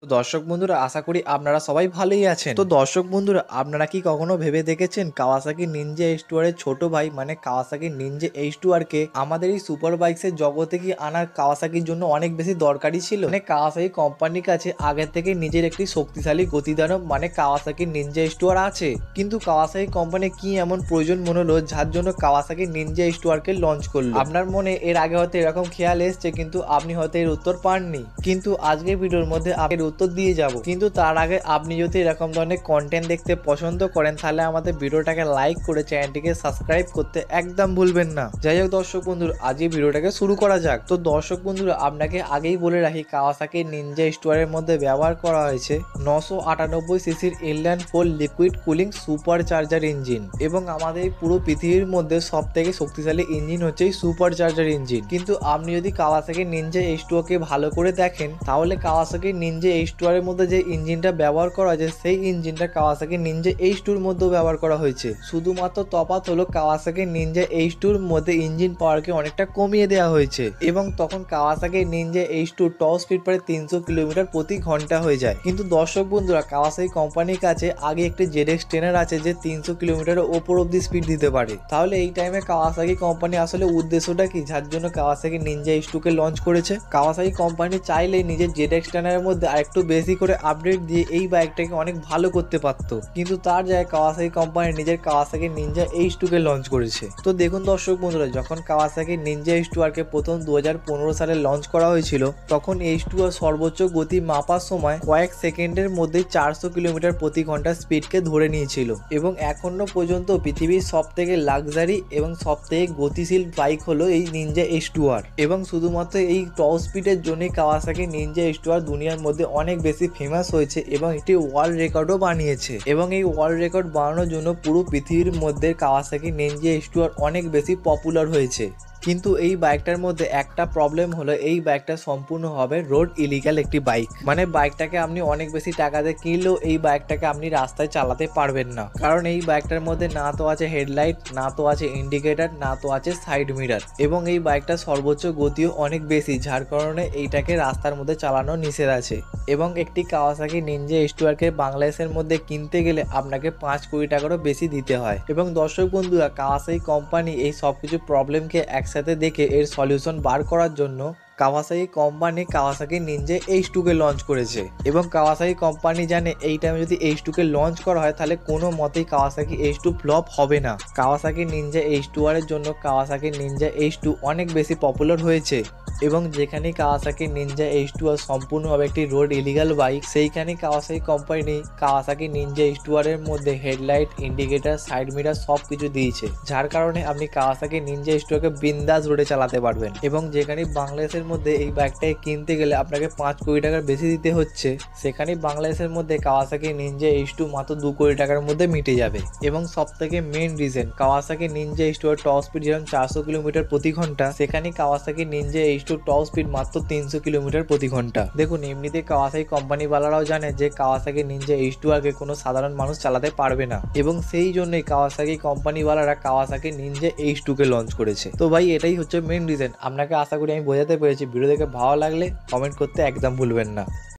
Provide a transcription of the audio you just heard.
তো দর্শক বন্ধুরা, আশা করি আপনারা সবাই ভালোই আছেন। তো দর্শক বন্ধুরা, আপনারা কি কখনো ভেবে দেখেছেন কাওয়াসাকি নিনজা H2R এর ছোট ভাই মানে কাওয়াসাকি নিনজা H2R কে আমাদের এই সুপার বাইকসের জগতে কি আনার কাওয়াসাকির জন্য অনেক বেশি দরকারি ছিল? মানে কাওয়াসাকি কোম্পানির কাছে আগে থেকে নিজের একটি শক্তিশালী গতিদানব মানে কাওয়াসাকি নিনজা H2R আছে, কিন্তু কাওয়াসাকি কোম্পানি কি এমন প্রয়োজন মনে হলো যার জন্য কাওয়াসাকি নিনজা H2R কে লঞ্চ করলো? আপনার মনে এর আগে হয়তো এরকম খেয়াল এসছে, কিন্তু আপনি হয়তো এর উত্তর পাননি। কিন্তু আজকের ভিডিওর মধ্যে আপনি উত্তর দিয়ে যাব। কিন্তু তার আগে আপনি যদি এরকম ধরনের কন্টেন্ট দেখতে পছন্দ করেন তাহলে আমাদের ভিডিওটাকে লাইক করে চ্যানেলটিকে সাবস্ক্রাইব করতে একদম ভুলবেন না। যাই হোক দর্শক বন্ধুরা, আজকে ভিডিওটাকে শুরু করা যাক। তো দর্শক বন্ধুরা, আপনাকে আগেই বলে রাখি কাওয়াসাকি নিনজা H2R এর মধ্যে ব্যবহার করা হয়েছে 998 সিসির inline 4 liquid cooling super charger engine, এবং আমাদের পুরো পৃথিবীর মধ্যে সব থেকে শক্তিশালী ইঞ্জিন হচ্ছে এই সুপার চার্জার ইঞ্জিন। কিন্তু আপনি যদি কাওয়াসাকি নিনজা H2R কে ভালো করে দেখেন তাহলে কাওয়াসাকি নিনজা H2R এর মধ্যে যে ইঞ্জিনটা ব্যবহার করা হয়েছে সেই ইঞ্জিনটা কাওয়াসাকি নিনজা H2 এর মধ্যেও ব্যবহার করা হয়েছে। শুধুমাত্র তফাৎ হলো কাওয়াসাকি নিনজা H2 এর মধ্যে ইঞ্জিন পাওয়ারকে অনেকটা কমিয়ে দেওয়া হয়েছে, এবং তখন Kawasaki Ninja H2 top speed প্রায় 300 কিলোমিটার প্রতি ঘন্টা হয়ে যায়। কিন্তু দর্শক বন্ধুরা, কাওয়াসাকি কোম্পানির কাছে আগে একটি ZX ট্রেনার আছে যে 300 কিলোমিটারের ওপর অব্দি স্পিড দিতে পারে। তাহলে এই টাইমে কাওয়াসাকি কোম্পানি আসলে উদ্দেশ্যটা কি, যার জন্য কাওয়াসাকি নিনজা H2 কে লঞ্চ করেছে? কাওয়াসাকি কোম্পানি চাইলে নিজের ZX ট্রেনারের মধ্যে আরেকটু বেশি করে আপডেট দিয়ে এই বাইকটাকে অনেক ভালো করতে পারত, কিন্তু তার জায়গায় কাওয়াসাকি কোম্পানি নিজের কাওয়াসাকি নিনজা H2 কে লঞ্চ করেছে। তো দেখুন দর্শক বন্ধুরা, যখন কাওয়াসাকি নিনজা H2R কে প্রথম 2015 সালে লঞ্চ করা হয়েছিল তখন H2R সর্বোচ্চ গতি মাপার সময় কয়েক সেকেন্ডের মধ্যে 400 কিলোমিটার প্রতি ঘন্টা স্পিডকে ধরে নিয়েছিল, এবং এখনো পর্যন্ত পৃথিবীর সব থেকে লাক্সারি এবং সব থেকে গতিশীল বাইক হলো এই নিনজা H2R, এবং শুধুমাত্র এই টপ স্পিডের জন্যই কাওয়াসাকি নিনজা H2R দুনিয়ার মধ্যে অনেক বেশি ফেমাস হয়েছে এবং একটি ওয়ার্ল্ড রেকর্ডও বানিয়েছে। এবং এই ওয়ার্ল্ড রেকর্ড বানানোর জন্য পুরো পৃথিবীর মধ্যে কাওয়াসাকি নিনজা H2R অনেক বেশি পপুলার হয়েছে। কিন্তু এই বাইকটার মধ্যে একটা প্রবলেম হলো, এই বাইকটা সম্পূর্ণভাবে রোড ইলিগাল একটি বাইক। মানে বাইকটাকে আপনি অনেক বেশি টাকা দিয়ে কিনলেও এই বাইকটাকে আপনি রাস্তায় চালাতে পারবেন না, কারণ এই বাইকটার মধ্যে না তো আছে হেডলাইট, না তো আছে ইন্ডিকেটর, না তো আছে সাইড মিরার, এবং এই বাইকটা সর্বোচ্চ গতিও অনেক বেশি, যার কারণে এইটাকে রাস্তার মধ্যে চালানো নিষেধ আছে। এবং একটি কাওয়াসাকি নিনজা H2R কে বাংলাদেশের মধ্যে কিনতে গেলে আপনাকে 5 কোটি টাকারও বেশি দিতে হয়। এবং দর্শক বন্ধুরা, কাওয়াসাকি কোম্পানি এই সব কিছু প্রবলেমকে একসাথে দেখে এর সলিউশন বার করার জন্য Kawasaki company Kawasaki Ninja H2 কে লঞ্চ করেছে। এবং কাওয়াসাকি কোম্পানি জানে এই টাইমে যদি H2 কে লঞ্চ করা হয় তাহলে কোনো মতেই কাওয়াসাকি H2 ফ্লপ হবে না। কাওয়াসাকি নিনজা H2R এর জন্য কাওয়াসাকি নিনজা H2 অনেক বেশি পপুলার হয়েছে, এবং যেখানে কাওয়াসাকি নিনজা H2R সম্পূর্ণভাবে একটি রোড ইলিগাল বাইক, সেইখানে Kawasaki company Kawasaki Ninja H2R এর মধ্যে হেডলাইট, ইন্ডিকেটর, সাইড মিরার সব কিছু দিয়েছে, যার কারণে আপনি কাওয়াসাকি নিনজা H2R কে বিন্দাস রোডে চালাতে পারবেন। এবং যেখানে বাংলাদেশের মধ্যে এই বাইকটাকে কিনতে গেলে আপনাকে 5 কোটি টাকার বেশি দিতে হচ্ছে, সেখানে বাংলাদেশের মধ্যে কাওয়াসাকি নিনজা H2 মাত্র 2 কোটি টাকার মধ্যে মিটে যাবে। এবং সব থেকে main reason, Kawasaki Ninja H2R top speed যেরকম 400 কিলোমিটার প্রতি ঘন্টা, সেখানে Kawasaki Ninja H2 top speed মাত্র 300 কিলোমিটার প্রতি ঘন্টা। দেখুন, এমনিতে কাওয়াসাকি কোম্পানি ওয়ালারাও জানে যে কাওয়াসাকি নিনজা H2R কে কোনো সাধারণ মানুষ চালাতে পারবে না, এবং সেই জন্যই কাওয়াসাকি কোম্পানি ওয়ালারা কাওয়াসাকি নিনজা H2 কে লঞ্চ করেছে। তো ভাই, এটাই হচ্ছে মেন রিজন। আপনাকে আশা করি আমি বোঝাতে পেরেছি। ভিডিও দেখে ভালো লাগলে কমেন্ট করতে একদম ভুলবেন না।